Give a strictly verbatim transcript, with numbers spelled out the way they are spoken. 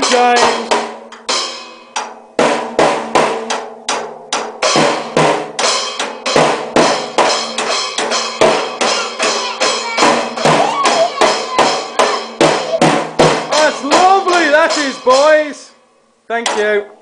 James. That's lovely, that is, boys. Thank you.